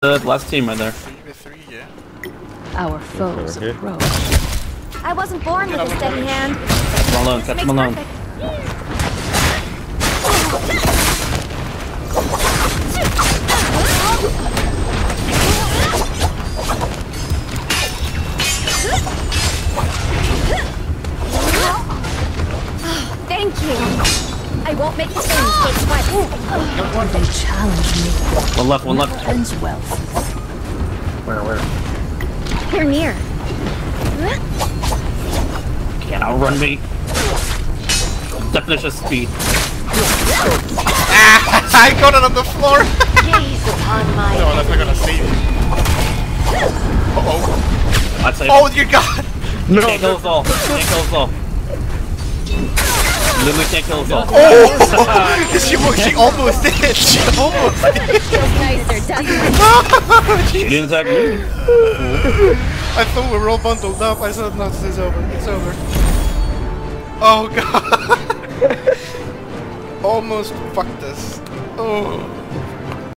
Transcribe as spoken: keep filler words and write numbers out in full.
The last team right there. three v three, yeah. Our foes Okay. approach. I wasn't born with a steady hand. Catch him alone, catch him alone. Thank you. I won't make the same mistake twice. They challenge me. One left, one left. Never ends well. Where, where? You're near. Can't outrun me. Definition of speed. Ah, I got it on the floor! Gaze upon my No, that's not gonna save you. Uh-oh. I'd say Oh, you god! no, can't kill us all. Can't kill us all. Literally can't kill us all. Oh! she, she almost did! She almost did! feels nicer, doesn't it? You didn't attack me. I thought we were all bundled up. I said, no, this is over. It's over. Oh god! Almost fucked us. Oh.